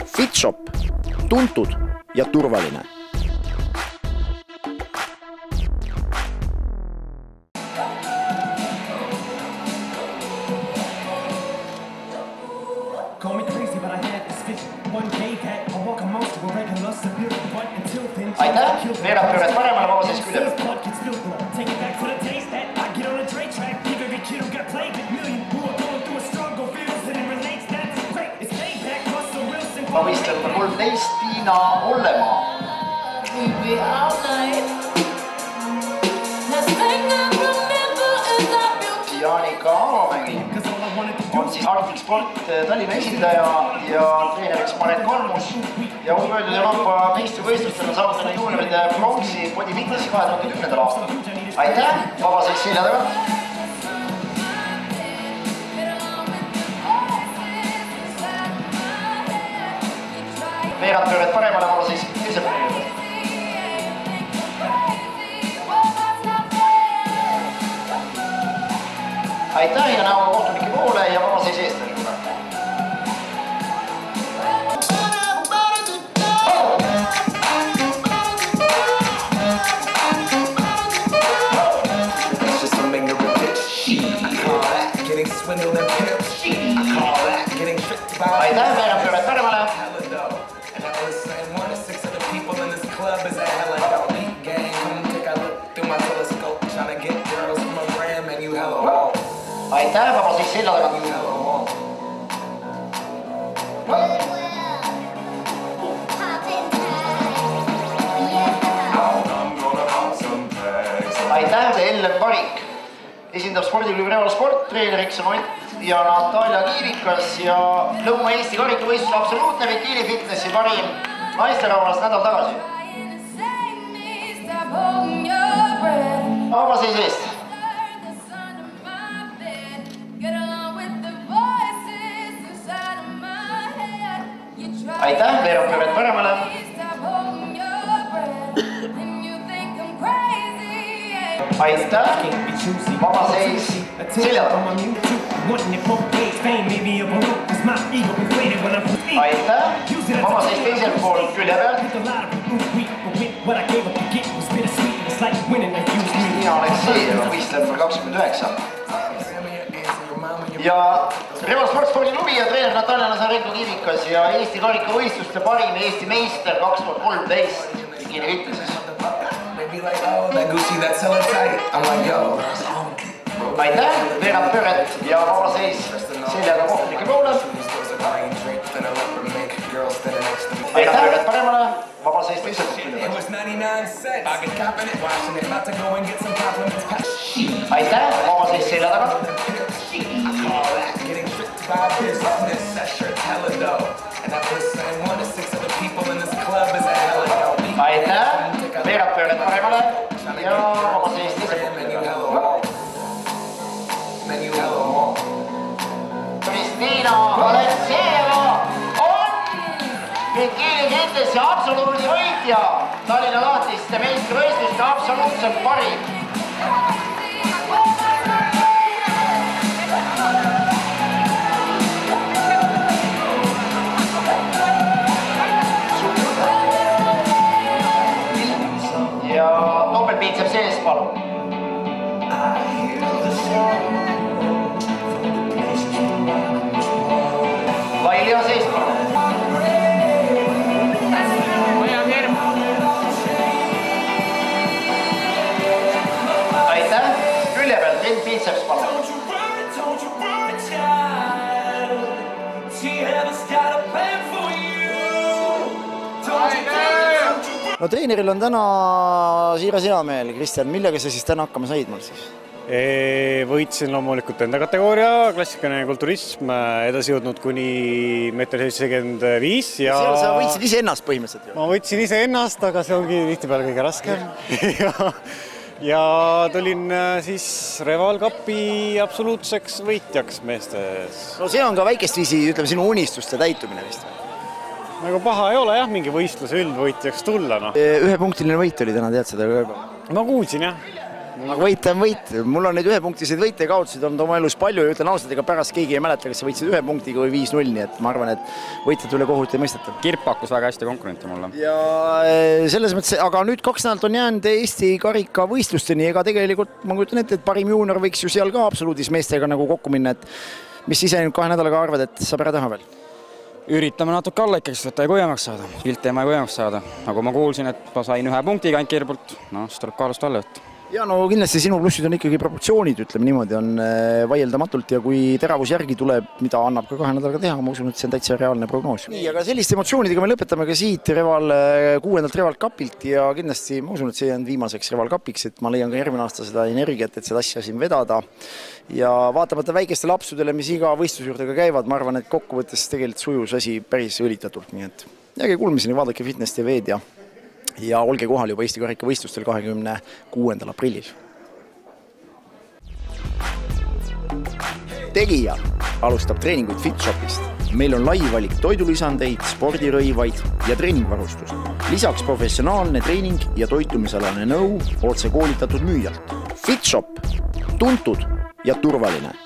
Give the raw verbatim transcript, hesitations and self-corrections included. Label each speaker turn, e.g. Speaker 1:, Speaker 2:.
Speaker 1: Fitshop, tuntud ja turvaline.
Speaker 2: Aitäh, veerab pööret paremale vaba seis külje. Ma võistlen kolmteist Tiina Ollemaa. Jaanika Aamägi on siis Arctic Sport Tallinna esindaja ja treeneriks Maret Kolmus ja on möödunud Euroopa meistrivõistlustel on saavutanud juunioride pronksi Body Fitnessi kahe tuhande kümnendal aastal. Aitäh, vaba seis selja taga. Veerad pööred paremale vaba seis teise pööred. Aitäh ja näo kohtunike poole ja vaba seis eest. Aitäh, veerad pööred paremale. Aitäh, vaba seis selja taga. Aitäh, Ellen Parik. Esindab spordiklubi Reval Sport, treeneriks on Ott ja Natalja Kiirikas ja Lõuna-Eesti karikavõistluse absoluutne Bikini Fitnessi parim naisterahvas nädal tagasi. Vaba seis eest. Aitäh, veerab pööred paremale. Aitäh, vaba seis selja taga. Aitäh, vaba seis teisel pool külje peal. Mina Aleksejeva võistleb number kakskümmend üheksa. Ja Reval Sport spordiklubi ja treener Natalja Nazarenko-Kiirikas ja Eesti karikavõistluste parim Eesti meister kaks tuhat kolmteist Bikini Fitnessis. Aitäh, veerab pööret ja vaba seis seljaga kohtunike poole. Aitäh, pööret paremale, vaba seis teise kohtunike. Aitäh, vaba seis selja taga. Aitäh, veerab pööret paremale ja vaba seis teise kohtunike. Kristiina Aleksejeva on Bikini Fitnessi absoluudi võitja. Tallinna lahtiste meistrivõistluste absoluutselt parim. Ja topeltpiitseb sees, palun. Vailja sees, palun. Aitäh, külje peal, Trent Piitseps, palun.
Speaker 1: No treeneril on täna siiras hea meel. Kristjan, millega sa siis täna hakkama said mul siis?
Speaker 3: Võitsin loomulikult enda kategooria, klassikaline kulturism, edasi jõudnud kuni meeter seitsekümmend viis. Ja
Speaker 1: sa võitsid ise ennast põhimõtteliselt?
Speaker 3: Ma võitsin ise ennast, aga see ongi tihtipeale kõige raskem. ja, ja tulin siis Reval Cupi absoluutseks võitjaks meestes.
Speaker 1: No see on ka väikest viisi, ütleme, sinu unistuste täitumine vist.
Speaker 3: Nagu paha ei ole jah, mingi võistluse üldvõitjaks tulla. No.
Speaker 1: Ühe punktiline võit oli täna, tead seda?
Speaker 3: Ma kuulsin jah.
Speaker 1: Aga võit on võit. Mul on neid ühepunktiseid võite ja kaotusid olnud oma elus palju ja ütlen ausalt, ega pärast keegi ei mäleta, kas sa võitsid ühe punktiga või viis null, nii et ma arvan, et võitjad üle kohut ei mõisteta.
Speaker 4: Kirp pakkus väga hästi konkurente mulle.
Speaker 1: Ja selles mõttes, aga nüüd kaks nädalt on jäänud Eesti karika võistlusteni, ega tegelikult ma kujutan ette, et parim juunior võiks ju seal ka absoluudis meestega nagu kokku minna, et mis ise nüüd kahe nädalaga arvad, et saab ära teha veel?
Speaker 4: Üritame natuke alla ikkagi, et ta ei kuivemaks saada. Pilt ei ma ei kuivemaks saada. Nagu ma kuulsin, et ma sain ühe punktiga ainult Kirpult, no siis tuleb kaalust alla võtta.
Speaker 1: Ja no kindlasti sinu plussid on ikkagi proportsioonid, ütleme niimoodi, on vaieldamatult ja kui teravus järgi tuleb, mida annab ka kahe nädalaga teha, ma usun, et see on täitsa reaalne prognoos. Nii, aga selliste emotsioonidega me lõpetame ka siit Reval, kuuendalt Reval Cupilt ja kindlasti ma usun, et see on viimaseks Reval Cupiks, et ma leian ka järgmine aasta seda energiat, et seda asja siin vedada. Ja vaatamata väikeste lapsudele, mis iga võistlusjuurdega käivad, ma arvan, et kokkuvõttes tegelikult sujus asi päris õlitatult, nii et jääge kuulmiseni, vaadake Fitness T V-d ja ja olge kohal juba Eesti karika võistlustel kahekümne kuuendal aprillil. Tegija alustab treeninguid FitShopist. Meil on lai valik toidulisandeid, spordirõivaid ja treeningvarustust. Lisaks professionaalne treening ja toitumisalane nõu otse koolitatud müüjalt. FitShop, tuntud ja turvaline.